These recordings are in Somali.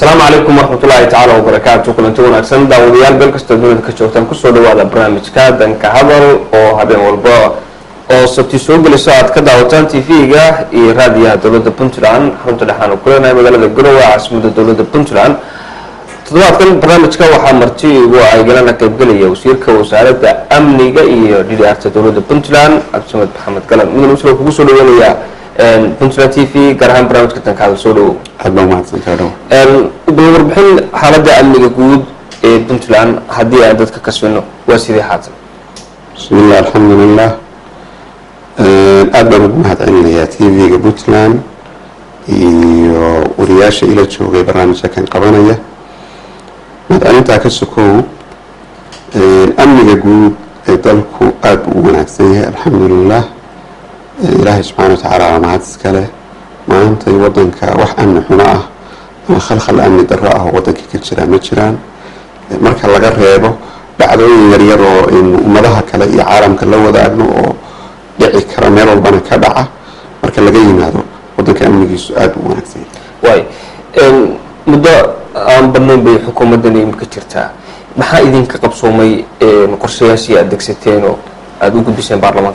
السلام عليكم ورحمة الله تعالى وبركاته. كلنتون أكسن داوديال بالكستو دولة كشوفتان كسر هذا برنامج كادن كهذا أو هذا والبا أو ستيسوق لساعات كداوتان تيفيجا إيراديا دولة بنتلان حنت لحنا كلنا مجال الجروة عاصمة دولة بنتلان. تدوات كل برنامج كوا حمرتي وعيجلنا كبقلية وسير كوسارة أمنية إيراديا دولة بنتلان عاصمة محمد كلام من المسلوك وصل ويا بنتلان تيفي قرهم برنامج كتن كهذا سولو. حبا ما تنتظروا. بنربحين حالة أمنية جود بنتلان هدي عدد كسبنا وسيدي حاتم. بسم الله الحمد لله. أبدا مجموعة علمية تيفي بنتلان ورياش إلى شو برنامج كان قبانية. مثلا أنت كسكو أمنية جود دلكو أب ونعكسيه الحمد لله. إلهي سبحانه وتعالى مع تسكله ما أنت يوضن كوح أمن حماء خلق الأمن دراءه وضن كجران مجران مركز الله قريبه بعدين يريرو إن مدها كلا عالم كلا وذاقنا دعي كراميل والبنا كدعة مركز الله جايين هذا وضن كأمن جسؤال ونكسي. واي مدة عم بنون بحكومة دنيا مكترتها محا إذن كقبصومي مقر سياسي أدك ستينو أدوك بسين برلمانك.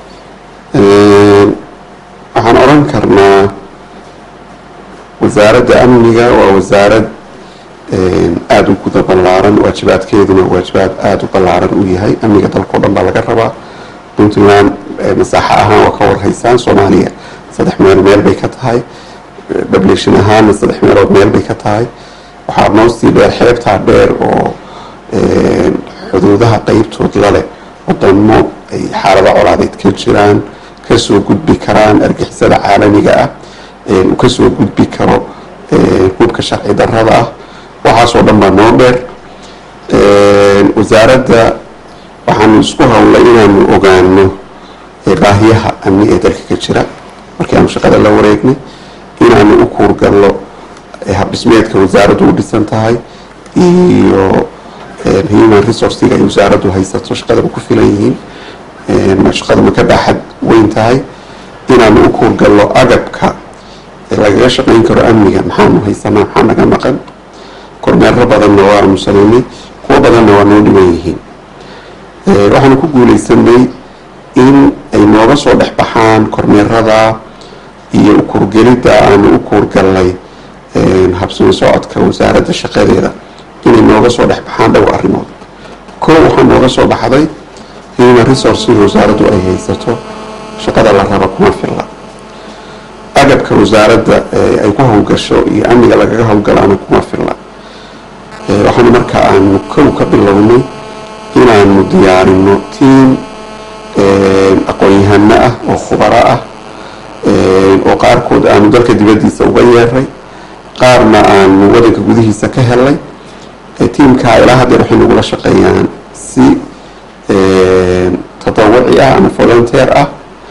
waxaan oran karnaa wasaaradda amniga waa wasaarad aada u guda ballaaran waajibaadkeeduna waajibaad aada u ballaaran u yahay amniga dalkao dhan baa laga rabaa puntland masaaxo ahaan waa ka warhaysaan soomaaliya 3 meel bay ka tahay population ahaana 3 meelood meel bay ka tahay waxaa noosii dheer xeebtaa dheer oo xuduudaha qeybtood laleh wadamo ay xaalado colaadeed ka jiraan kasoo gudbi karaan argixisada caalamiga ah uu kasoo gudbi karo hubka sharci darrada ah waxaasoo dhan baa noo dheer wasaaradda waxaanu isku hawlay inaanu ogaano baahiyaha amni ee dalka ka jira markii aanu shaqada la wareegnay inaanu u kuurgallo habdhismeedka wasaaraddu u dhisan tahay iyo human resourcega ay wasaaraddu haysato shaqadaba ku filan yihiin shaqada ma ka baaxad weyn tahay inaanu u kuurgallo agabka lagaga shaqayn karo amniga maxaanu haysanaa maxaa naga maqan kormeero badanna waanu samaynay kuwo badanna waa noo dhiban yihiin waxaanu ku guulaysanay in ay nooga soo dhex baxaan kormeerada iyo u kuurgelidda aanu u kuurgallay habsami socodka wasaaradda shaqadeeda inay nooga soo dhex baxaan dhowr arrimood koo waxaa nooga soo baxday human resources wasaaraddu ay haysato shaqada la rabo kuma filla agabka wasaaradda ay ku howlgasho iyo amniga lagaga howlgalaana kuma filla waxaanu marka aanu kow ka bilownay inaanu diyaarino tiim aqoon-yahano ah oo khubaro ah oo qaarkood aanu dalka dibaddiisa uga yeeray qaarna aanu wadanka gudihiisa ka helay tiimkaa ilaa haddeer waxay nagula shaqeeyaan si tadawuci ah ama volunteer ah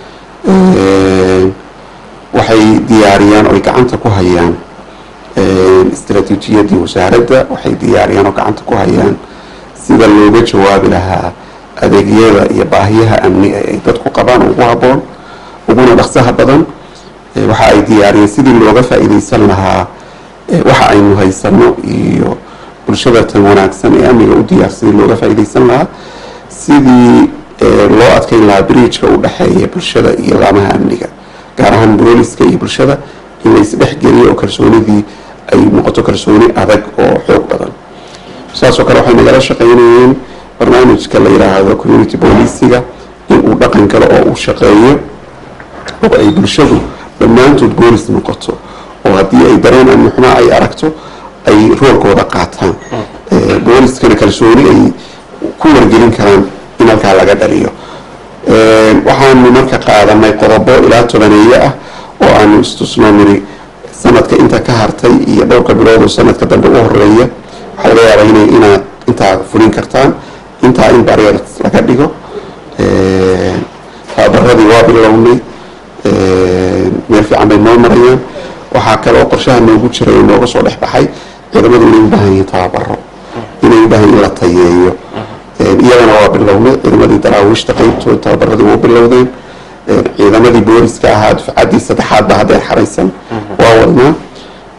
waxay diyaariyaan oo ay gacanta ku hayaan istaraatiijiyadii wasaaradda waxay diyaariyaan oo gacanta ku hayaan sida looga jawaabi lahaa adeegyada iyo baahiyaha amni ay dadku qabaan ugu habboon uguna dhaqsaha badan waxa ay diyaariyeen sidii looga faa'iidaysan lahaa waxa aynu haysano iyo bulshada tan wanaagsan ee amniga u diyaar sidii looga faa'iidaysan lahaa sidii loo adkeyn lahaa bridgeka u dhexeeya bulshada iyo laamaha amniga gaar ahaan booliska iyo bulshada in la isdhexgeliyo oo kalsoonidii ay noqoto kalsooni adag oo xoog badan saasoo kale waxay nagala shaqaynayeen barnaamijka la yidhaahdo community policing in uu dhaqan galo oo uu shaqeeyo oo ay bulshadu dhammaantood boolis noqoto oo haddii ay dareen amni xumaa ay aragto ay roolkooda qaataan booliskana kalsooni ay ku wargelin karaan in halkaa laga dhaliyo waxaanu marka qaadanay qodobo ilaa 10 ah oo aanu istusnoo niri sanadka inta ka hartay iyo dhowrka bilood oo sanadka dambe u horeeya waxaa laga yaabaa inaad intaa fulin kartaan intaa in barrier laga dhigo tababaradii waa bilownay meel fiican bay noo marayaan waxaa kale oo qorshaha noogu jiray oo nooga soo dhex baxay ciidamadu inay u baahan yihiin tababaro inay u baahan in la tayeeyo iyadana waa bilownay ciidamadii daraawiishta qeybtooda tababaradii waa bilowdeen ciidamadii booliska ahaa dufcaddii saddexaad baa haddeer xaraysan waa wadnaa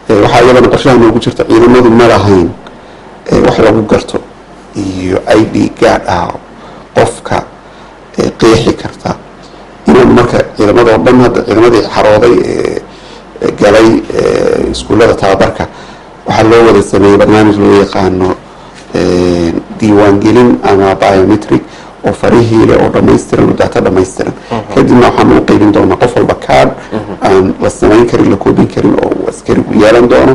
waxaa iyadana qorshaha noogu jirta ciidamadu ma lahayn wax lagu garto iyo ID gaad ah qofka qeexi karta inaan marka ciidamada oo dhan hadda ciidamadii xarooday galay iskuullada tababarka waxaa loo wada sameeyey barnaamij loo yaqaano diiwaangelin ama biometric oo farihii leh oo dhammaystiran oo data dhammaystiran kadibna waxaan u qaybin doonaa qof walba card aan la samayn karin la koobin karin oo uu askarigu yeelan doono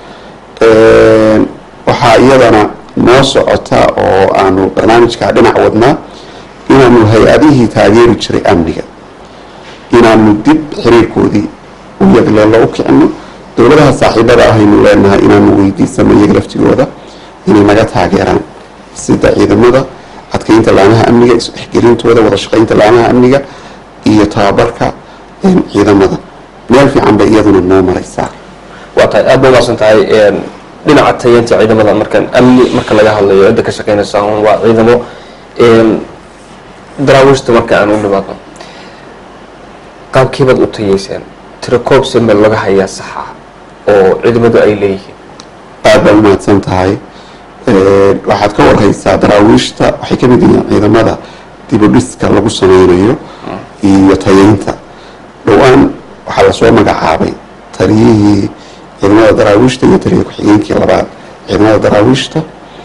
waxaa iyadana noo socota oo aanu barnaamijkaa dhinac wadnaa inaanu hay-adihii taageeri jiray amniga inaanu dib xiriirkoodii u yagleelo u kicino dowladaha saaxiibada ahaynu leenahay inaanu weydiisano iyaga laftigooda inay naga taageeraan sida ciidamada adkeynta laamaha amniga isdhexgelintooda wada shaqeynta laamaha amniga iyo tababarka ciidamada meel fiican bay iyaduna noo maraysaa. waa tahay aad bay umaasan tahay dhinaca tayeynta ciidamada markaan amni marka laga hadlayo cidda ka shaqeynaysa waa ciidamo daraawiishta marka aan u dhimaadno qaabkiibaad u tayeyseen tirakoob semel laga hayaa saxa oo ciidamadu ay leeyihiin. aad baa umahadsan tahay. waxaad ka warhaysaa daraawiishta waxay ka mid yihiin ciidamada dibudhiska lagu sameynayo iyo tayeynta dhowaan waxaa lasoo magacaabay taliyihii ciidamada daraawiishta iyo taliya ku-xigeenkii labaad ciidamada daraawiishta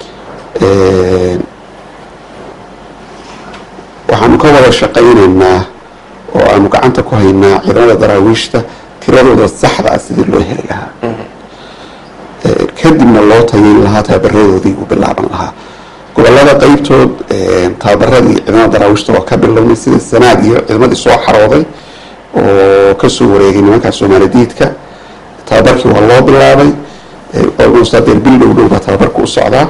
waxaanu ka wada shaqaynaynaa oo aanu gacanta ku haynaa ciidamada daraawiishta tiradooda saxda ah sidii loo heli lahaa kadibna loo tayeyn lahaa tababaradoodii uu bilaaban lahaa gobolada qeybtood tababaradii ciidamada daraawiishta waa ka bilownay sida sanaag iyo ciidamadii soo xarooday oo kasoo wareegay nimankaa soomaaladiidka tababarkii waa loo bilaabay almostadeer bil dhow baa tababarka u socdaa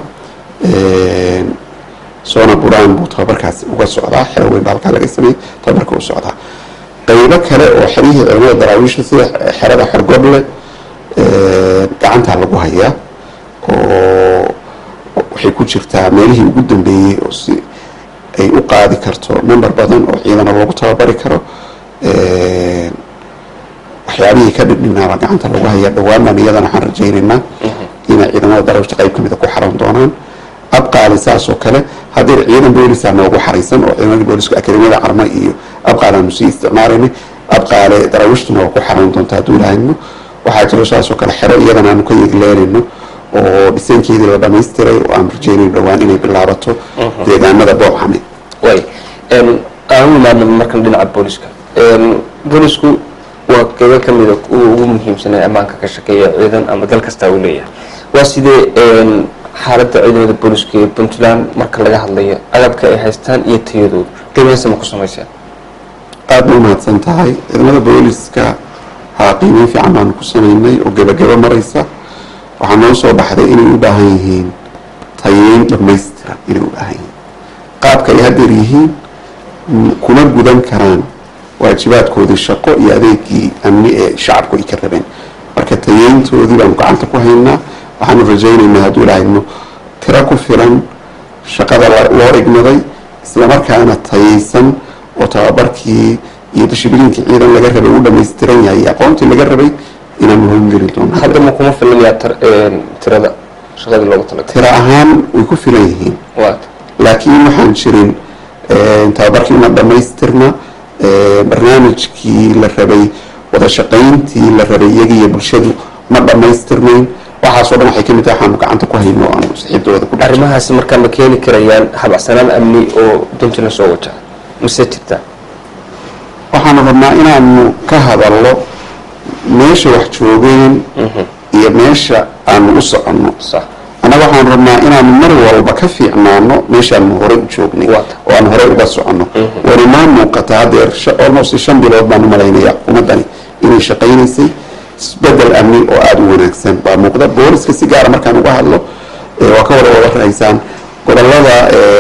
soona buraan buu tababarkaasi uga socdaa xero weyn baa halkaa laga sameeyey tababarka u socdaa qaybo kale oo xerihii ciidamada daraawiishta sida xerada xorgoble gacantaa lagu hayaa oo waxay ku jirtaa meelihii ugu dambeeyey oo si ay u qaadi karto number badan oo ciidana loogu tababari karo waxyaabihii ka dhidhinaaba gacanta lagu hayaa dhawaanaan iyadana waxaan rajaynaynaa inay ciidamada daraawiishta qayb kamida ku xaran doonaan abqaali saas oo kale haddii ciidan boolisaa noogu xaraysan oo ciidamadii booliska akademiyada carma iyo abqaalaanu sii isticmaalaynay abqaale daraawiishtuna waa ku xaran doonta hadduu lahayno waxaa jiro saas oo kale xero iyadana aanu ka yeegleelayno oo dhisankeedii la dhamaystiray oo aan rajaynayno dhowaan inay bilaabato deegaanada booxame. way aan u imaadno markan dhinaca booliska boolisku waa qaybo kamida ugu muhiimsanay ammaanka ka shaqeeya ciidan ama dal kastaa uu leeyahay waa sidee xaaladda ciidamada booliska ee puntland marka laga hadlayo agabka ay haystaan iyo tayadooda qiimeynsa ma ku samayseen? aad bay umahadsan tahay. ciidamada booliska qiimeyn fiican baanu ku samaynay oo gebagabo maraysa waxaa noo soo baxday inay u baahan yihiin tayeyn dhamaystiran inay u baahan yihiin qaabka ay hadeer yihiin kuna gudan karaan waajibaadkoodii shaqo iyo adeegii amni ee shacabku ay ka rabeen marka tayeyntoodii baanu gacanta ku haynaa waxaanu rajaynaynaa hadduu lahayno tiro ku filan shaqada loo ignaday islamarkaana tayeysan oo tababarkii iyo dishibiliinkii ciidan laga rabay u dhamaystiran yahay iyo aqoontii laga rabay inaanu howlgeli doono. hadda ma kuma filanyaa tirada shaqadii loogu talagalay? tiro ahaan way ku filan yihiin laakiin waxaan jirin tababarkii una dhamaystirna barnaamijkii la rabay wada shaqayntii la rabay iyaga iyo bulshadu ma dhamaystirnayn waxaasoo dhan waxay kamid tahay waxaanu gacanta ku hayno oo aanu saxiibdooda ku arrimahaasi markaa ma keeni karayaan habacsanaan amni oo puntland soo wajaha mise jirtaa? waxaanu rabnaa inaanu ka hadalno meesha wax joogeen iyo meesha aanu u soconno annaga waxaanu rabnaa inaanu mar walba ka fiicnaano meeshaanu horey u joognay oo aanu horey uga soconno wari maa muuqata hadeer almost 5 bilood baanu malaynaya xukuumaddani inay shaqaynaysay isbedel amni oo aada u wanaagsan baa muuqda. booliska si gaara markaan uga hadlo waa ka wada waraysaan gobolada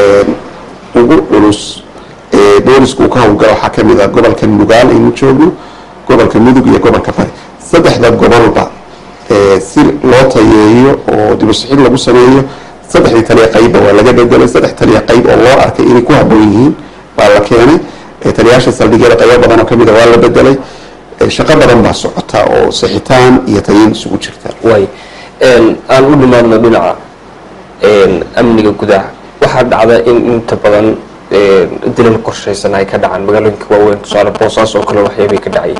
ugu culus boolisku uu ka howlgalo waxaa kamid ah gobolka nugaal aynu joogno gobolka mudug iyo gobolka bari saddexda gobolba si loo tayeeyo oo dibusixid lagu sameeyo saddexdii taliya qayba waa laga bedelay 3 taliya qayb oo loo arkay inay ku habboon yihiin baa la keenay taliyaasha saldhigyada qaybo badan oo kamid ah waa la bedelay shaqo badan baa socota oo sixitaan iyo tayeyn isugu jirta. way aan u dhimaadno dhinaca amniga gudaha waxaa dhacda in inta badan dilal qorshaysan ay ka dhacaan magaalooyinka waaweyn tusaale Boosaaso oo kale waxyaabay ka dhacay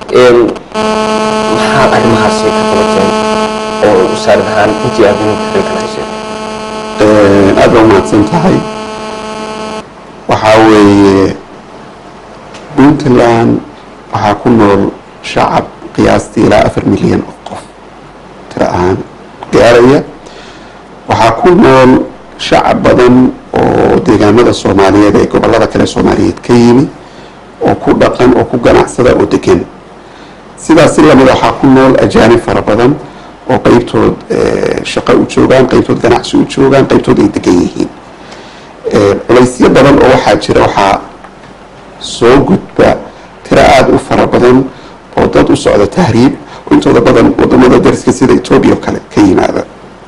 maxaa arrimahaasi ka qabateen oo wasaarad ahaan intii aad ka kalaysay aad baa mahadsan tahay waxaa weeye Puntland waxaa ku nool shacab qiyaastii ilaa 4 milyan oo qof tira ahaan gaaraya waxaa ku nool shacab badan oo deegaamada Soomaaliyeed ee gobolada kale Soomaaliyeed ka yimi oo ku dhaqan oo ku ganacsada oo degan sidaas lamid waxaa ku nool ajaanib fara badan oo qaybtood shaqo u joogaan qaybtood ganacsi u joogaan qaybtood ay degan yihiin culaysyo badan oo waxaa jira waxaa soo gudba tira aad u fara badan oo dad u socda tahriib intooda badan wadamada dariska sida Ethiopia kale ka yimaada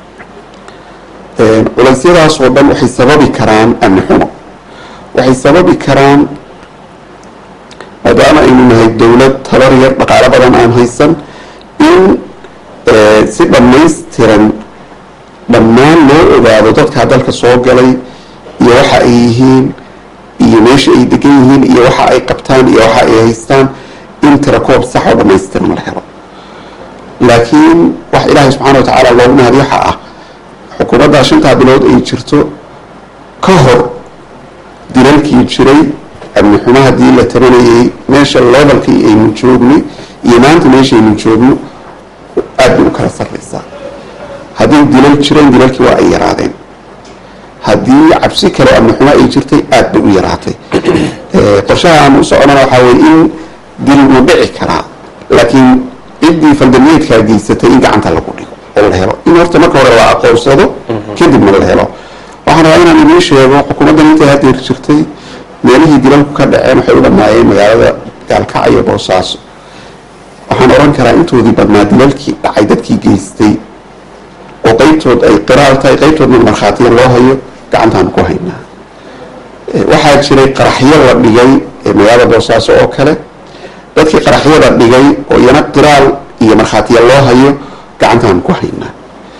culaysyadaas oo dhan waxay sababi karaan amni xumo waxay sababi karaan maadaama aynu nahay dowlad tabar yar dhaqaale badan aan haysan in si dhammaystiran dhammaan loo ogaado dadka dalka soo galay iyo waxa ay yihiin iyo meesha ay degan yihiin iyo waxa ay qabtaan iyo waxa ay haystaan in tirakoob sax oo dhammaystiran la helo laakiin wax ilaahay subxaana wa tacaala loogu mahad waxa ah xukuumadda 5 bilood ay jirto ka hor dilalkii jiray amni xumo haddii la tabanayay meesha levelkii aynu joognay iyo maanta meesha aynu joogno aad bay u kala sarreysaa haddii dilal jireen dilalkii waa ay yaraadeen haddii cabsi kale amni xumo ay jirtay aad bay u yaraatay qorshaha aan u soconana waxaa weeye in dil uu dhici karaa laakiin ciddii faldambiyeedkaa geysatay in gacanta lagu dhigo oo la helo in horta marka hore la aqoonsado kadibna la helo waxaan rabaa inaan idiin sheego xukuumaddan intay haddeer jirtay meelihii dilalku ka dhaceen waxay u dhammaayeen magaalada Gaalkacyo iyo Boosaaso waxaan oran karaa intoodii badnaa dilalkii dhacay dadkii geystay oo qaybtood ay qiraal tahay qaybtoodna markhaatiya loo hayo gacantaan ku haynaa waxaa jiray qaraxyo la dhigay magaalada Boosaaso oo kale dadkii qaraxyada dhigay oo iyana qiraal iyo markhaatiya loo hayo gacantaan ku haynaa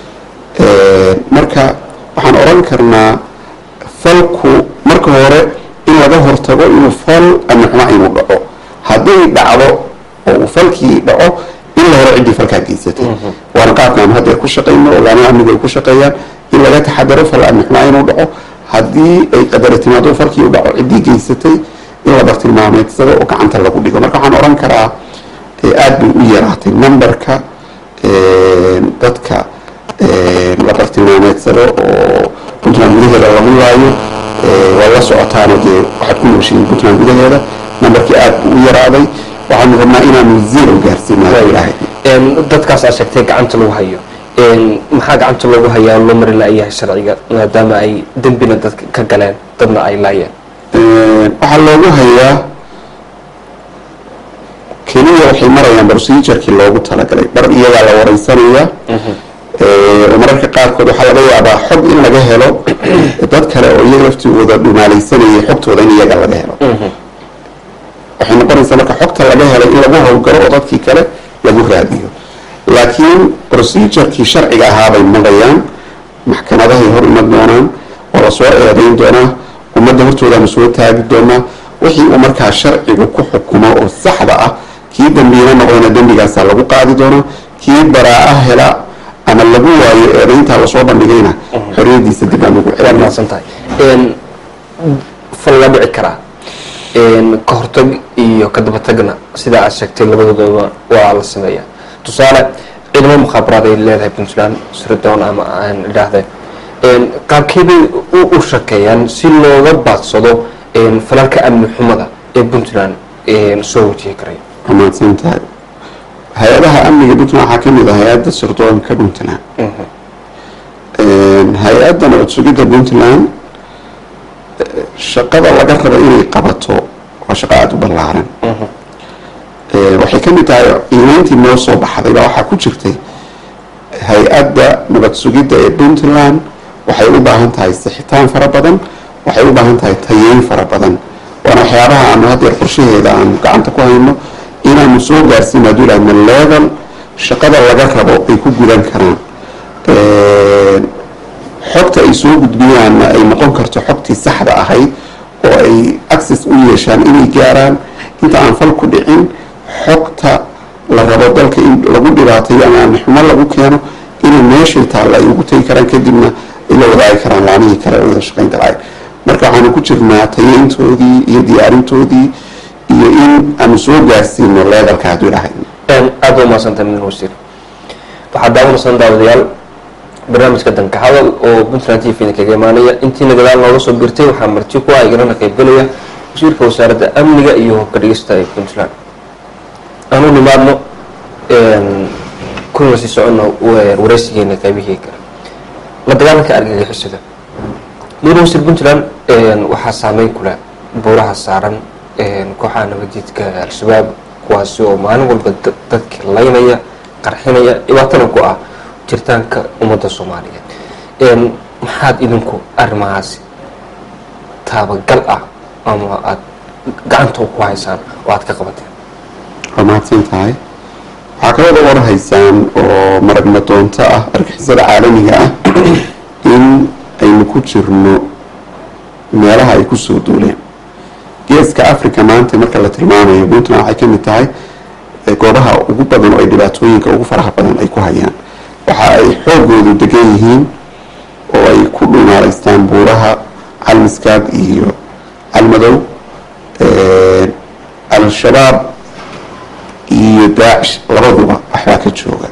marka waxaan oran karnaa falku marka hore in laga hortago inuu fal amni xumo inuu dhaco hadday dhacdo oo uu falkii dhaco in la helo ciddii falkaa geysatay waana qaabkaan haddeer ku shaqayno ogaanaha amnigu ay ku shaqeeyaan in laga taxadaro fal amni xumo inuu dhaco haddii ay qadara timaado falkii u dhaco ciddii geysatay in la bartilmaameedsado oo gacanta lagu dhigo marka waxaan oran karaa aad bay u yaraatay numberka dadka la bartilmaameedsado oo Puntland gudaheeda lagu waayo waa la socotaana dee waxaad ku nooshiin Puntland gudaheeda numberkii aad u yaraaday waxaan rabnaa inaanu zero gaarsiino ilaahay dadkaas aad sheegtay gacanta lagu hayo maxaa gacanta loogu hayaa loo mari la'yahay sharciga maadaama ay dembina dadka ka galeen dadna ay laayeen waxaa loogu hayaa keliya waxay marayaan procedure-kii loogu talagalay bar iyagaa la wareysanayaa mararka qaarkood waxaa laga yaabaa xog in laga helo dad kale oo iyaga laftigooda dhumaalaysanayay xogtooda in iyaga laga helo waxay noqonaysaa marka xogta laga helay in lagu howlgalo oo dadkii kale lagu raadiyo laakiin procedure-kii sharciga ahaabay marayaan maxkamadahay hor iman doonaan oo la soo eedayn doonaa ummadda hortoodaanu soo taagi doonaa wixii uu markaa sharcigu ku xukumo oo saxda ah kii dambiina noqdana dembigaasaa lagu qaadi doonaa kii baraa'a hela ama lagu waayo eedayntaa lasoo bandhigayna xorriyadiisa dib aan ugu celinaasantahay fal la dhici karaa ka hortag iyo ka dabatagna sida aad sheegtay labadoodaba waa la sameeyaa tusaale ciidamo mukhaabaraad ay leedahay Puntland sirdoon ama aan idhaahdeen qaabkeebay u shaqeeyaan si looga baadsado falalka amni xumada ee Puntland soo wajihi karay amaadsan tahay hay-adaha amniga Puntland waxaa ka mid ah hay-adda sirdoonka Puntland hay-adda nabad sugidda Puntland shaqada laga rabo inay qabato waa shaqo aada u ballaaran waxay ka mid tahay iimayntii noo soo baxday baa waxaa ku jirtay hay-adda nabad sugidda ee Puntland waxay u baahan tahay sixitaan fara badan waxay u baahan tahay tayeyn fara badan waana waxyaabaha aanu haddeer qorshaheeda aanu gacanta ku hayno inaanu soo gaarsiino hadduu ilahna level shaqada laga rabo ay ku gudan karaan, xogta ay soo gudbiyaanna ay noqon karto xogtii saxda ahayd oo ay access u yeeshaan inay gaaraan inta aan fal ku dhicin xogta la rabo dalka in lagu dhibaateeyo ama amnixumo lagu keeno inay meeshay taalla ay ugu tegi karaan, kadibna ay la wadaagi karaan laamihii kale wada shaqaynta lahayd. marka waxaanu ku jirnaa tayeyntoodii iyo diyaarintoodii iyo in aanu soo gaarsiino leedalka hadduu dhahay. aad u mahadsantahay min wasiir. waxaad daawanaysan daawadayaal barnaamijka danka hadal oo Puntland TV kaga imaanaya. intiina gadaal nooga soo birtay waxaa marti ku ah igana qaybgalaya wasiirka wasaaradda amniga iyo hubka dhigista ee Puntland. aanu nimaadno kuna sii socono wareysigeena qaybihii kale. la dagaalanka argagixisada muddo wasiir Puntland waxaa saameyn ku leh buuraha saaran kooxaha nabadjidka al-shabaab kuwaasi oo maalin walba dadka laynaya qarxinaya dhibaatana ku ah jirtaanka ummadda Soomaaliyeed. maxaad idinku arrimahaasi taabagal ah ama aad gacanta ku haysaan oo aad ka qabateen? waa mahadsan tahay. waxaa kaloo uga warhaysaan oo maragna doonto ah argixisada caalamiga ah in aynu ku jirno meelaha ay ku soo duuleen. geeska Africa maanta marka la tilmaamayo Puntland waxay ka mid tahay goobaha ugu badan oo ay dhibaatooyinka ugu faraha badan ay ku hayaan. waxa ay xoogoodu degan yihiin oo ay ku dhumaalaystaan buuraha Calmiskaad iyo Calmadow. al-shabaab iyo Daacish labaduba waxbaa ka jooga,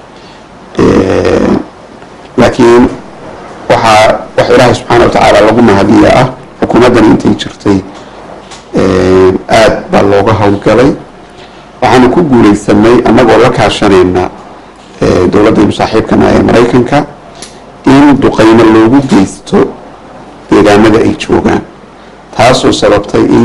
laakiin wax ilaahay subxaana wa tacaala lagu mahadiya ah xukuumaddan intay jirtay aad baa looga howlgalay. waxaanu ku guulaysanay annagoo la kaashanayna dowladdeenu saaxiibkana ee Maraykanka in duqeymo loogu geysto deegaanada ay joogaan, taasoo sababtay in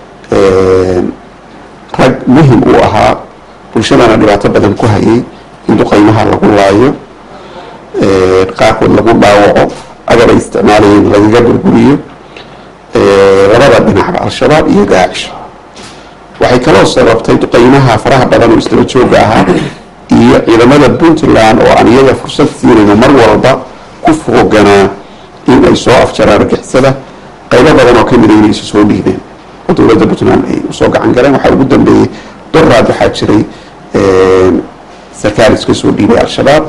rag muhim u ahaa bulshadana dhibaato badan ku hayay in duqeymaha lagu laayo, qaarkood lagu dhaawaco, agab ay isticmaalayeen lagaga burburiyo labada dhinacba al-shabaab iyo Daacish. waxay kaloo sababtay duqeymaha faraha badan oo isdaba jooga ahaa iyo ciidamada Puntland oo aan iyaga fursad siinayno mar walba ku foganaa in ay soo afjaraan argixisada. qaybo badan oo kamid inay isu soo dhiibeen oo dowladda Puntland ay usoo gacan galeen. waxaa ugu dambeeyey doraad waxaa jiray sarkaal iska soo dhiibay al-shabaab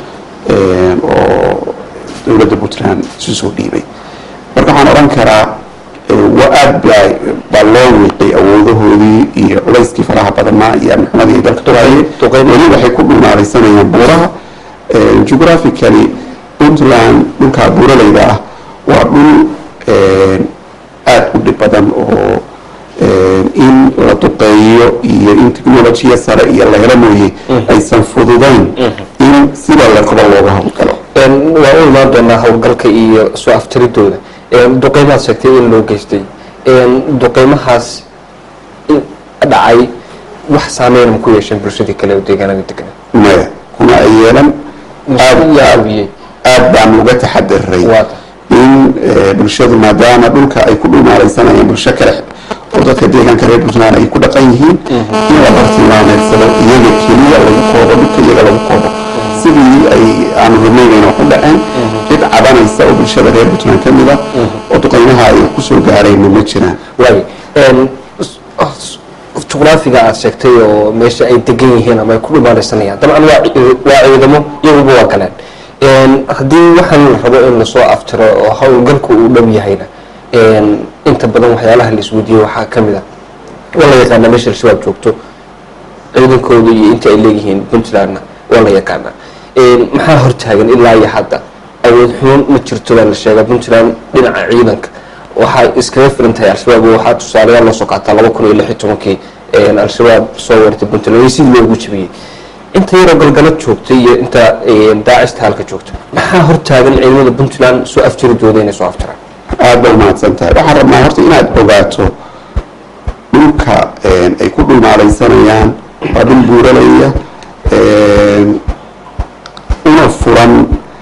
oo dowladda Puntland isu soo dhiibay. marka waxaan odhan karaa aad baa loo wiiqay awoodahoodii iyo culayskii faraha badnaa iyo amnixumadii ay dalka tuhaayeen. weli waxay ku dhumaalaysanayaan buuraha. geographically Puntland dhulkaa buuralayda ah waa dhul aad u dhib badan oo in la duqeeyo iyo in technolojiya sare iyo la helo mooye aysan fududayn in sida la rabo looga howlgalo. waa u imaan doonaa howlgalka iyo soo aftiridooda. duqeymaad sheegtay in loo geystay duqeymahaas dhacay wax saameyn ma ku yeesheen bulshadii kale oo deegaanada degan? maya kuma ay yeelan. aad baan uga taxadiray in bulshadu maadaama dhulka ay ku dhumaalaysanayaan bulsho kale oo dadka deegaanka reer Puntland ay ku dhaqan yihiin in la bartilmaameedsado iyaga keliya lagu koobo, dhulka iyaga lagu koobo sidii ay aanu rabnaynayna ku dhaceen. cid cabanaysa oo bulshada reer Puntland ka mid ah oo duqeymaha ay ku soo gaareen ma jiraan. juqraafiga aad sheegtay oo meesha ay degan yihiin ama ay ku dhumaalaysanayaan dabcan waa ciidamo iyaguba waa galeen. haddii waxaan rabo in lasoo aftiro oo howlgalku uu dhow yahayna inta badan waxyaalaha la isweydiiyo waxaa ka mid ah waa la yaqaanaa meesha al-shabaab joogto ciidankooda iyo inta ay leeyihiin Puntlandna waa la yaqaanaa. maxaa hortaagan ilaa iyo hadda awood xumo ma jirto baa la sheegaa Puntland dhinaca ciidanka waxay iskaga filan tahay al-shabaab. waxaa tusaalayaal loo soo qaataa 2016 al-shabaab soo weerartay Puntland sidii loogu jabiyey. inta yaroo galgalad joogtay iyo inta Daacista halka joogta maxaa hortaagan ciidamada Puntland soo aftiridooda inay soo aftiraan? aad baa umahadsan tahay. waxaan rabnaa horta inaad ogaato dhulka ay ku dhumaalaysanayaan waa dhul buuralaya una furan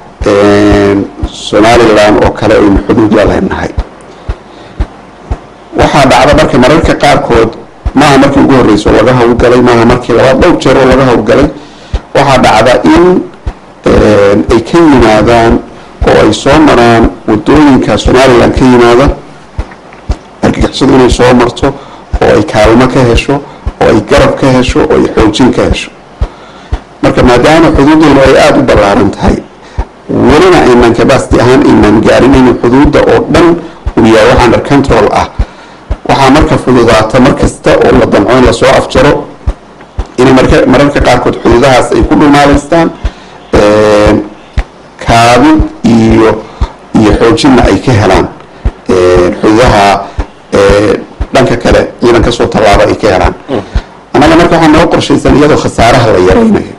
Somaliland oo kale aynu xuduud la leenahay. waxaa dhacda marka mararka qaarkood maaha markii ugu horreysay laga howlgalay, maaha markii labaad dhowr jeer oo laga howlgalay. waxaa waxaa dhacda in ay ka yimaadaan oo ay soo maraan wadooyinka somaliland ka yimaada argagixisadu inay soo marto oo ay kaalmo ka hesho oo ay garab ka hesho oo ay xoojin ka hesho marka maadaama xuduudeenu ay aada u ballaaran tahay welina aynan capacity ahaan aynan gaarin in xuduudda oo dhan uu yahay wax under control ah waxaa marka fududaata mar kasta oo la damco in lasoo afjaro inay mararka qaarkood xuduudahaas ay ku dhumaalaystaan kaabid iyo xoojinna ay ka helaan xuduudaha dhanka kale ciidan kasoo tallaaba ay ka helaan annaga marka waxaa noo qorshaysan iyadoo khasaaraha la yaraynayo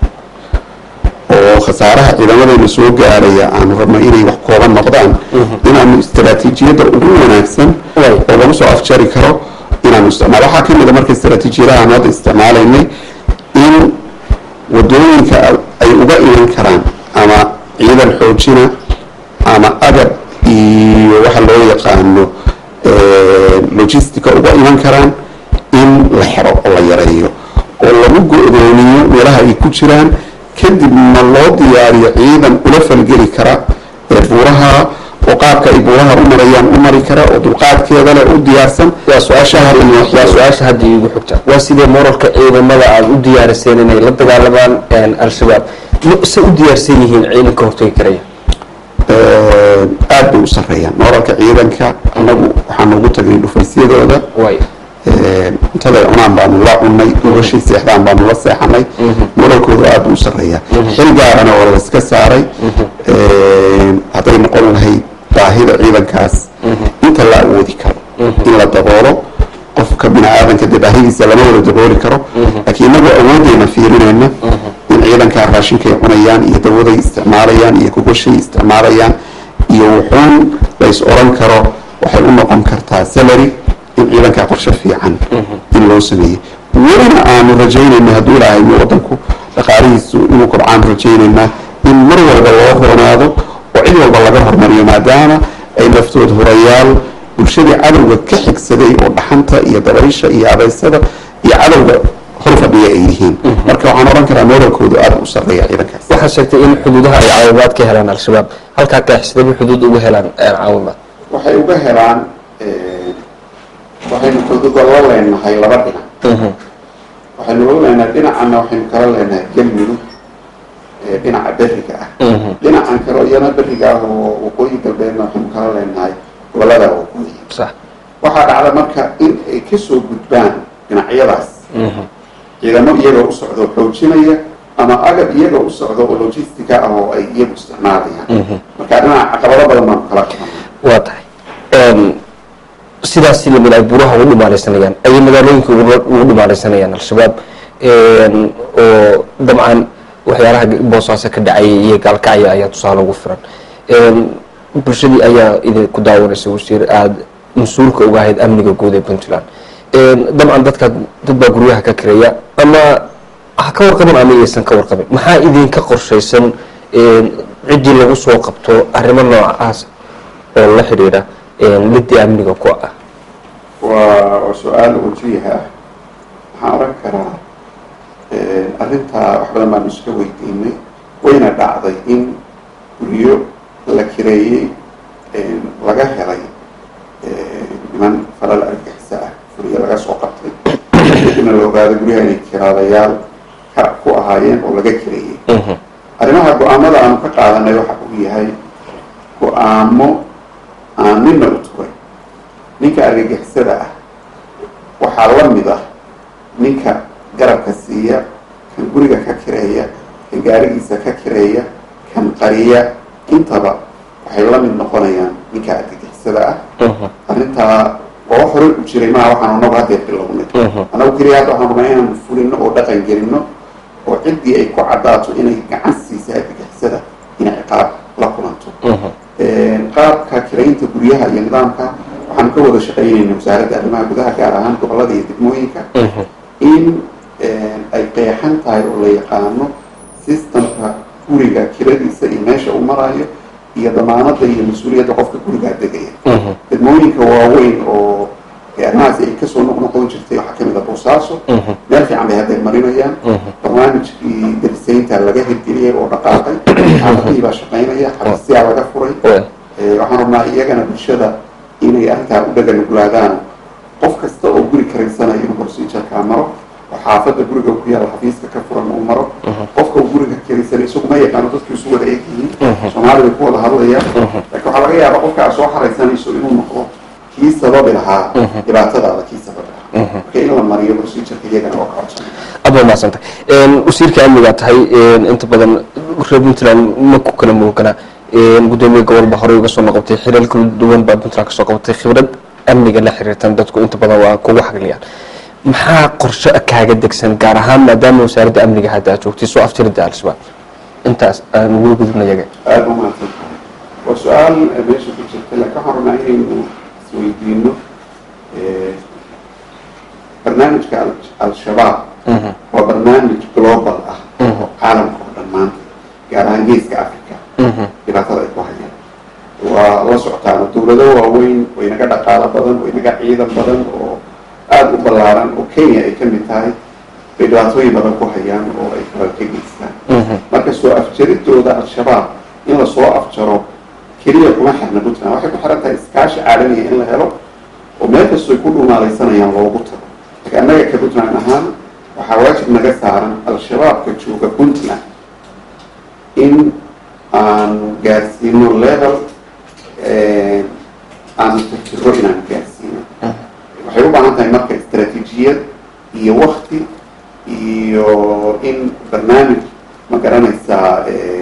oo khasaaraha ciidamadeena soo gaaraya aanu rabno inay wax kooban noqdaan inaanu istaraatiijiyadda ugu wanaagsan oo lagu soo afjari karo inaanu isticmaalo waxaa ka mida marka istaraatiijiyadaha aan hadda isticmaalaynay in wadooyinka ay uga iman karaan ama ciidan xoojina ama agab iyo waxa loo yaqaano logistica uga iman karaan in la xiro oo la yareeyo oo lagu go-doomiyo meelaha ay ku jiraan kadibna loo diyaariyo ciidan ula falgeli kara buuraha oo qaabka ay buuraha u marayaan u mari kara oo dulqaadkeeda leh u diyaarsan waa su-aasha hadda iigu xigta waa sidee moralka ciidamada aada u diyaariseen inay la dagaalamaan al-shabaab se u diyaarsan yihiin ciidanka hortagi karaya aada bay u sareeyaan moralka ciidanka anagu waxaanu ugu tagnay dhufaysyadooda cuntaday cunaan baanu la cunay noloshii seexdaan baanu la seexanay moralkooda aada buu u sareeyaa xil gaarana oo layska saaray hadday noqon lahayd baahida ciidankaas inta la awoodi karo in la daboolo qofka bini-aadanka dee baahidiisa lama wada dabooli karo laakiin inagoo awoodeyna fiirinayna in ciidankaa raashinkay cunayaan iyo dawaday isticmaalayaan iyo gogoshay isticmaalayaan iyo wuxuun lays oran karo waxay u noqon kartaa salary in ciidankaa qorshe fiican in loo sameeyey welina aanu rajaynayna hadduu ilaahayo wadanku dhaqaalihiisu inuu kobcaan rajaynaynaa in mar walba loo roonaado oo cid walba laga hormariyo maadaama ay naftood horayaal bulshadii cadowga ka xigsaday oo dhaxanta iyo dabaysha iyo abeysada iyo cadowga hor fadhiya ay yihiin marka waxaan oran karaa moralkoodu aada u sareeya ciidankaas waxaa sheegtay in xuduudaha ay caawimaad ka helaan al-shabaab halkaa kaaxsidaba xuduud uga helaan caawimaad waxay uga helaan waxaynu xuduuda la leenahay laba dhinac waxaynu la leenahay dhinacana waxaynu kala leenahay galmudug dhinaca beriga ah dhinacan kale iyana beriga ah oo waqooyi galbeedna waxaynu kala leenahay gobolada waqooyi waxaa dhacda marka in ay kasoo gudbaan dhinacyadaas ciidamo iyagoo u socdo xoojinaya ama agab iyagoo u socdo oo logistica ah oo ay iyagu isticmaalayaan marka dhinaca caqabado badan baanu kala qabanay waa tahay sidaas lamid ay buuraha ugu dhumaaleysanayaan ayay magaalooyinka ugu dhumaaleysanayaan al-shabaab oo dabcan waxyaalaha boosaaso ka dhacaya iyo gaalkacya ayaa tusaale ugu firan bulshadii ayaa idinku daawanaysa wasiir aada mas-uulka uga ahayd amniga guud ee puntland dabcan dad baa guryaha ka kiraya ama ha ka warqabin ama aysan ka warqabin maxaa idinka qorshaysan ciddii lagu soo qabto arrimo noocaas oo la xidhiidha lidii amniga ku ah waa su-aal wajiha ah waxaan oran karaa arrintaa wax badan baanu iska weydiinay wayna dhacday in guryo la kireeyey laga helay niman falal argixisa ah guryo laga soo qabtay kadibna la ogaado guryaha inay kiraadayaal ku ahaayeen oo laga kireeyey arrimaha go-aamada aanu ka qaadanay waxa uu yahay go-aamo aan nina u turay ninka argagixisada ah waxaa la mid ah ninka garabka siiya kan guriga ka kireeya kan gaarigiisa ka kireeya kan qariya intaba waxay la mid noqonayaan ninka argagixisada ah arrintaa waa wax hore u jiray maha waxaan anagu haddeer bilownay anagu keliya hadda waxaan rabnaa inaanu fulino oo dhaqan gelino oo ciddii ay ku caddaato inay gacan siisa argagixisada inay ciqaab la kulanto qaabka kiraynta guryaha iyo nidaamka waxaanu ka wada shaqeynayna wasaaradda arrimaha gudaha gaar ahaan gobolada iyo degmooyinka in ay qeexan tahay oo la yaqaano systemka guriga kiradiisa iyo meesha uu marayo iyo damaanada iyo mas-uuliyadda qofka gurigaa degaya degmooyinka waaweyn oo arrimahaasi ay kasoo noqnoqon jirtay waxaa kamid a boosaaso meel fiican bay haddeer marinayaan barnaamijkii darisaynta deegaanka laga hirgeliyay oo dhaqaaqay xaafadihii baa shaqaynaya xabsiyaa laga furay waxaan rabnaa iyagana bulshada inay arrintaa u dhaganuglaadaan qof kasta oo guri karaysanayo inuu procedureka maro oo xaafadda guriga ku yaalla xafiiska ka furan uu maro qofka uu guriga karaysanay isaguma yaqaano dadku isu wada eg yihiin soomaali bay ku wada hadlayaan laakiin waxaa laga yaabaa qofka aad soo xaraysanayso inuu noqdo kii sababi lahaa dhibaatadaada kii sababi lahaa marka in la mariyo procedureka iyagana waa ka codsan aad waa mahadsanta wasiirka amnigaa tahay inta badan reer puntland ma ku kala moogana gudoomiye gobolba horey uga soo noqotay xiriir kala duwan baa puntland kasoo qabatay khibrad amniga la xiriirtan dadku inta badan waa kugu xagliyaan maxaa qorshe kaaga degsan gaar ahaan maadaama wasaaradda amniga hadda aad joogtay soo aftirida al-shabaab intaas aan ugu gudubna yaga aada u mahadsantahay waa su-aal meesha ku jirta laakiin waxaan rabnaa inaynu isweydiino barnaamijka al-shabaab waa barnaamij global ah oo caalamka oo dhan maanta gaar ahaan geeska africa dhibaatada ay ku hayaan waa la socotaana dawlado waaweyn way naga dhaqaalo badan way naga ciidan badan oo aada u ballaaran oo kenya ay ka mid tahay bay dhibaatooyin badan ku hayaan oo ay kala ka geystaan marka soo afjaridooda al-shabaab in lasoo afjaro keliya kuma xirna puntland waxay ku xiran tahay iskaashi caalamiya in la helo oo meel kastoo ay ku dhumaalaysanayaan loogu tago laakiin annaga ka puntland ahaan waxaa waajib naga saaran al-shabaabka jooga puntland in aanu gaarsiino level aanu tirtiro inaanu gaarsiino waxay u baahan tahay marka istaraatiijiyad iyo wakti iyo in barnaamij ma garanaysaa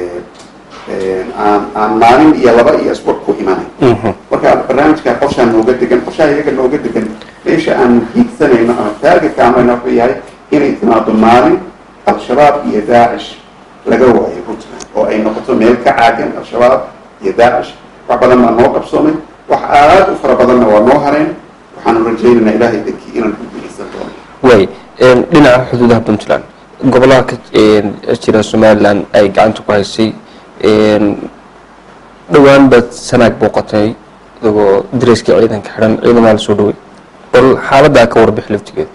aan maalin iyo laba iyo asbuuc ku imanay marka barnaamijka qorshaa nooga degan qorshaha iyaga nooga degan meesha aanu hiigsanayno ama taargetka amayna wuxuu yahay inay timaado maalin al-shabaab iyo daacish laga waayo puntland oo ay noqoto meel ka caagan al-shabaab iyo daacish wax badan baa noo qabsoomay wax aada u fara badanna waa noo hareen waxaanu rajaynaynaa ilaahay dankii inaan ku guulaysan doono way dhinaca xuduudaha puntland gobollaha ka jira somaliland ay gacanta ku haysay dhowaan baad sanaag booqatay isagoo dareyskii ciidanka xidhan ciidamaa la soo dhaway bal xaaladdaa ka warbixi laftigeeda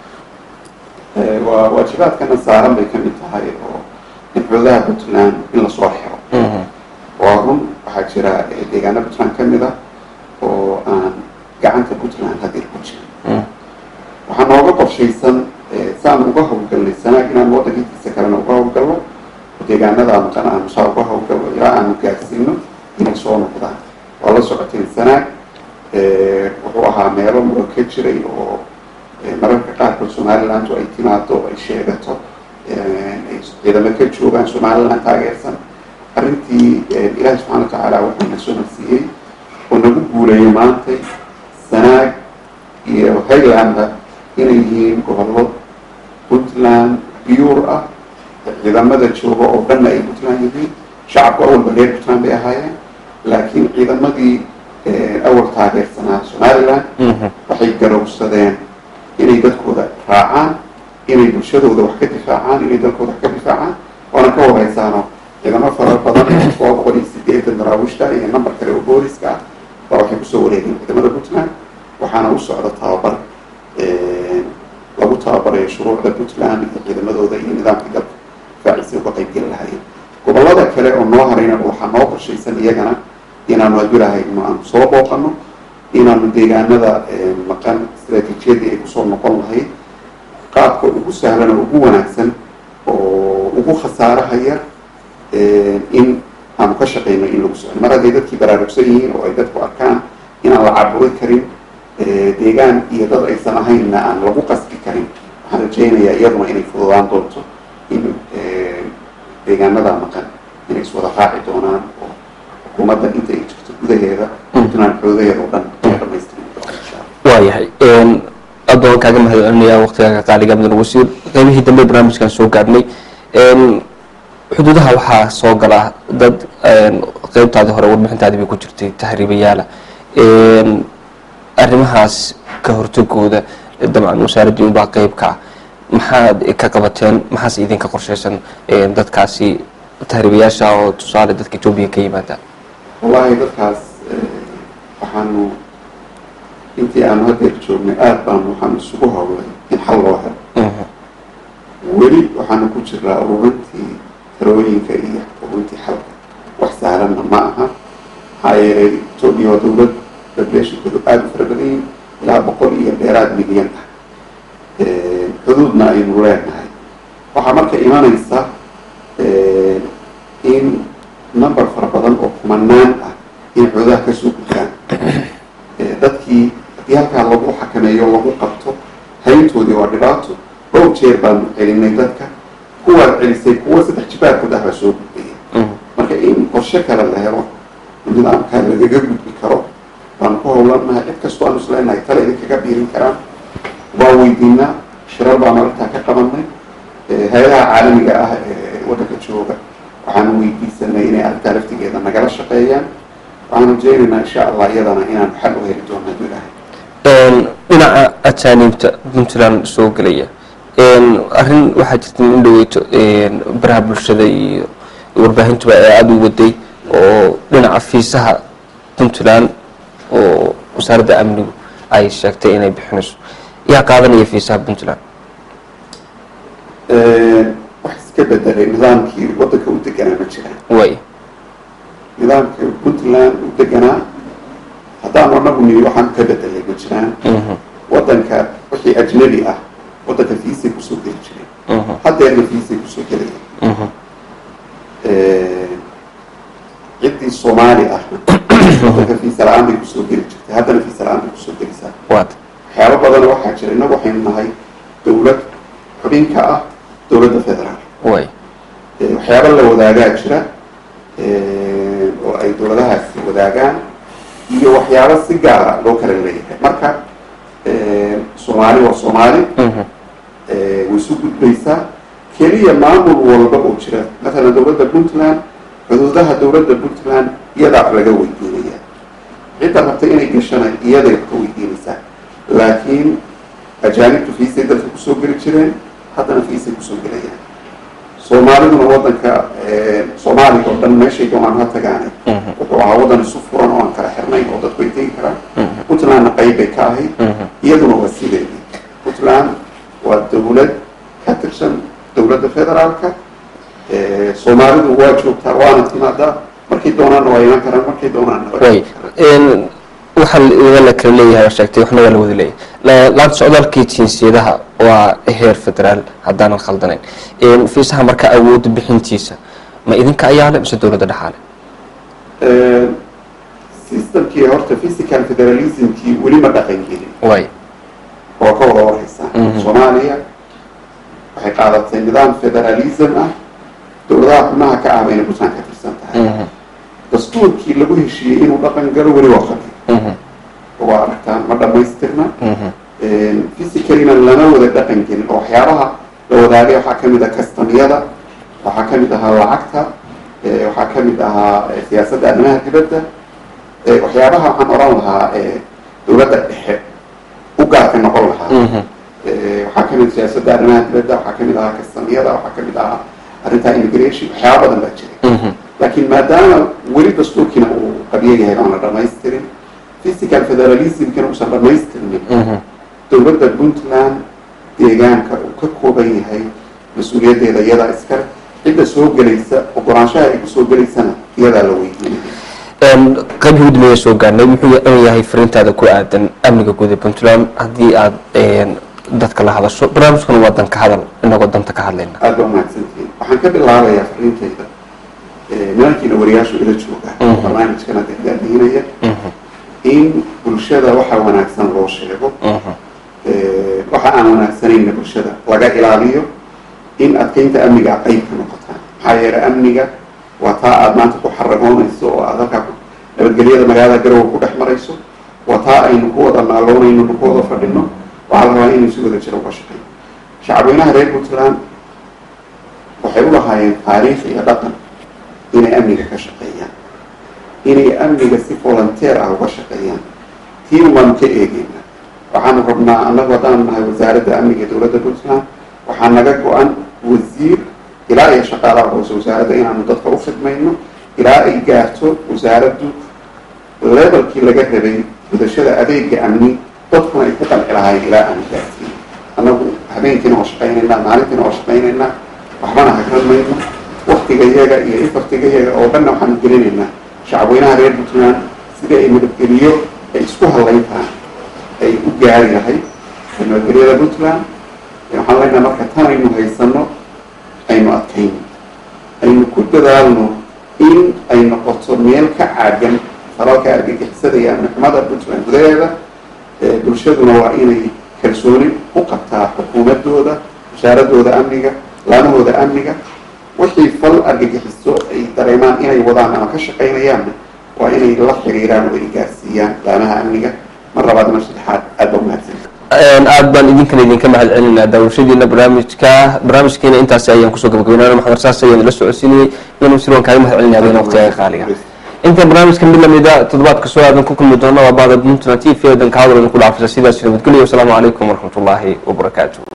waa waajibaadkana saaran bay ka mid tahay oo xuduudaha puntland in lasoo xiro waa run waxaa jira deegaano puntland ka mid ah oo aan gacanta puntland hadeer ku jirin waxaa nooga qorshaysan saan uga hawlgalnay sanaag inaan waddankiisa kalena uga hawlgalno deegaanada maqan aanu saa uga hawlgalno ilaa aanu gaarsiino inay soo noqdaan waa la socoteen sanaag wuxuu ahaa meelo muran ka jiray oo mararka qaarkood somalilandu ay timaado ay sheegato ay ciidamo ka joogaan somaliland taageersan arrintii ilaahi subxana wa tacaala wuxuu na soo nafsiiyey oo nagu guuleeyay maantay sanaag iyo highlandba inay yihiin gobollo puntland biyuur ah ciidamada jooga oo dhanna ay puntland yihiin shacabku awalba reer puntland bay ahaayeen laakiin ciidamadii awal taageersanaa somaliland waxay garowsadeen inay dadkooda raacaan inay bulshadooda wax ka difaacaan inay dalkooda wax ka difaacaan waana ka wareysaano ciidamo fara badan oo 180 daraawiishta iyo nambar kale oo booliska ah baa waxay kusoo wareegeen ciidamada puntland waxaana u socda tababar lagu tababarayo shuruucda puntland iyo ciidamadooda iyo nidaamkii dalka difaaciisa uga qaybgeli lahaayeen gobollada kale oo noo harayna waxaa noo qorshaysan iyagana inaanu adulahayno aanu soo booqano inaanu deegaanada maqan istaraatiijiyadii ay kusoo noqon lahayd qaabka ugu sahlan oo ugu wanaagsan oo ugu khasaaraha yar in aanu ka shaqayno in lagu socdo mar hadday dadkii baraarugsan yihiin oo ay dadku arkaan inaan la caburi karin deegaan iyo dad aysan ahaynna aan lagu qasbi karin waxaan rajaynayaa iyaduna inay fududaan doonto in deegaanada maqan inay iswada raaci doonaan oo xukuumadda inta ay jirto gudaheeda puntland xuduudaheeda oo dhan ay dhamaystiri doonaan insha allah waayahay aad baan kaaga mahadcelinayaa waqtigaaga qaaliga mudan wasiir qaybihii dambe barnaamijkan soo gaadhnay xuduudaha waxaa soo gala dad qaybtaadii hore warbixintaadii bay ku jirtay tahriibayaala arrimahaas ka hortagooda dabcan wasaaraddii unbaa qayb ka ah maxaad ka qabateen maxaase idinka qorshaysan dadkaasi tahriibayaasha oo tusaale dadka etoobiya ka yimaadaan wallahi dadkaas waxaanu intii aanu hadeer joognay aada baanu waxaanu isugu hawlay in xal loo helo weli waxaanu ku jiraa ururintii talooyinka iyo runtii xalka wax sahlanna ma aha maxaa yeelay etoobiya waa dowlad populationkoodu aada u fara badan yihin ilaa 100 iyo dheeraad milyan ah xuduudna aynu leenahay waxaa marka imanaysa in number fara badan oo kumanaan ah in xuduudaha kasoo gudbaan dadkii haddii halkaa lagu xakameeyo lagu qabto hayntoodii waa dhibaato dhowr jeer baanu celinay dadka kuwaad celisay kuwa 3 jibaarkood ah baa soo gudbaya marka in qorshe kale la helo nidaamkaa lagaga gudbi karo baanu ku howlanahay cid kastoo aanu isleenahay tale idinkaga biirin karaan waa weydiinaa shirar baanu arrintaa ka qabanay hay-adaha caalamiga ah ee waddanka jooga waxaanu weydiisanay inay arrintaa laftigeeda nagala shaqeeyaan waxaanu rajeynaynaa insha allah iyadana inaanu xal u heli doono hadduu ilaahay dhinaca ajaaniibta puntland soo gelaya arrin waxaa jirta in dhaweyto baraha bulshada iyo warbaahintuba ee aada u waday oo dhinaca fiisaha puntland oo wasaaradda amnigu ay sheegtay inay bixinayso yaa qaadanaya fiisaha puntland wax iska bedelay nidaamkii waddanka u deganaa ma jiraan way nidaamka puntland u deganaa haddaanu anagu nimi waxaan ka bedelay ma jiraan waddanka wixii ajnabi ah waddanka fiisay kusoo geli jireen haddeerna fiisay kusoo gelaya ciddii soomaali ahna waddanka fiisa la-aan bay kusoo geli jirtay haddana fiisa la-aan bay kusoo gelisaa waxyaabo badan waxaa jira innagu waxaynu nahay dowlad xubin ka ah dowladda federaal waxyaaba la wadaagaa jira oo ay dowladahaasi wadaagaan iyo waxyaabo si gaara loo kala leeyahay marka soomaali waa soomaali way isu gudbaysaa keliya maamul walba oo jira matalan dowladda puntland xuduudaha dowladda puntland iyadaa laga weydiinaya cidda rabtay inay gashana iyaday ka weydiinaysaa laakiin ajaanibtu fiisay dadka kusoo geli jireen haddana fiisay kusoo gelayaan soomaaliduna waddanka soomaaliga oo dhan meeshay doonaan ha tagaane wuxuu ahaa waddan isu furan oo aan kala xirnayn oo dadku ay tegi karaan puntlandna qayb bay ka ahayd iyaduna waa sideedii puntland waa dowlad ka tirsan dowladda federaalka soomaalidu waa joogtaa waana timaadaa markay doonaanna waa iman karaan markay doonaanna waxaa la kala leeyahay sheegtay waxna waa la wada leeyahay laanta socdaalkii jinsiyadaha waa heer federaal haddaanan khaldanayn fiisaha marka awoodda bixintiisa ma idinka ayaa le mise dowladda dhexaale systemkii horta physical federalismkii weli ma dhaqan gelin way oo ka wada warhaysaa soomaaliya waxay qaadatay nidaam federalism ah dowladaha xubnaha ka ah bayna puntland ka tirsan tahay dastuurkii lagu heshiiyey inuu dhaqan galo weli waa qabi waa aragtaan ma dhamaystirna physicalina lama wada dhaqan gelin oo waxyaabaha la wadaagay waxaa kamid ah kastamyada waxaa kamid ahaa lacagta waxaa kamid ahaa siyaasadda arrimaha dibadda waxyaabaha waxaan oran lahaa dowladda dhexe u gaarka noqon lahaa waxaa kamid siyaasadda arrimaha dibadda waxaa kamid ahaa kastamyada waxaa kamid ahaa arrintaa immigration waxyaaba badan baa jiray laakiin maadaama weli dastuurkiina uu qabiyo yahay aan la dhamaystirin physical federalismkina uusan dhamaystirnin dowladda puntland deegaanka uu ka kooban yahay mas-uuliyaddeeda iyadaa iskale cidda soo gelaysa ogolaanshaha ay kusoo gelaysana iyadaa la weydiinaya qayb hudmaya soo gaarnay muxuu yahay fariintaada ku aadan amniga guud ee puntland haddii aada dadka la hadasho barnaamijkuna waa danka hadal inagoo danta ka hadlayna aada baa umahadsantihiin waxaan ka bilaabayaa fariintayda nimankiina wariyaashu ila jooga barnaamijkana daddaadiinaya in bulshada waxa wanaagsan loo sheego waxa aan wanaagsanayna bulshada laga ilaaliyo in adkeynta amniga qayb ka noqotaan maxaa yeelay amniga waa taa aada maanta ku xaragoonayso oo aada halkaa nabadgelyada magaalada garowe ku dhex marayso waa taa aynu ku wada naaloonayno nu ku wada fadhino waxaa la rabaa inay si wada jiro uga shaqeyn shacabweynaha reer puntland waxay u lahaayeen taariikh iyo dhaqan inay amniga ka shaqeeyaan inay amniga si volunteer ah uga shaqeeyaan tiin waanu ka eegeyna waxaanu rabnaa annagu haddaanu nahay wasaaradda amniga ee dowladda puntland waxaa naga go-an wasiir ilaa iyo shaqaalaha hoose wasaaradda inaanu dadka u khidmayno ilaa ay gaarto wasaaraddu levelkii laga rabay gudashada adeega amni dadkuna ay ku qanci lahayn ilaa aanu gaartiin annagu habeenkiina waa shaqaynaynaa maalintiina waa shaqaynaynaa waxbana hagran mayno waktigayaga iyo ifartigayaga oo dhanna waxaanu gelinaynaa shacabweynaha reer puntland sidii ay nabadgeliyo ay isku halayntaan ay u gaari lahay nabadgelyada puntland. waxaan leenahay marka tan aynu haysano aynu adkayno, aynu ku dadaalno in ay noqoto meel ka caagan falalka argagixisada iyo amni xumada puntland gudaheeda. bulshaduna waa inay kalsooni u qabtaa xukuumadooda, wasaaradooda amniga, laamahooda amniga. wixii fal argagixiso ay dareemaan inay wadaan ama ka shaqaynayaanna waa inay la xiriiraan oo ay gaarsiiyaan laamaha amniga. mar labaad mar saddexaad aad baa umahadsan. aad baan idinka mahad celinaa daawashadiina barnaamijkeena intaasi ayaan kusoo gabagabeynaa. maxamed saas ayaan la socodsiinayay inuu sirwan kaaga mahad celinaya adina waqtiga qaaliga. inta barnaamijkan mid lamida toddobaadka soo aadan ku kulmi doona waa baada puntland TV danka hadal idinku dhaafisa sidaas nabadgelyo. wasalaamu calaykum waraxmatullaahi wabarakaatu.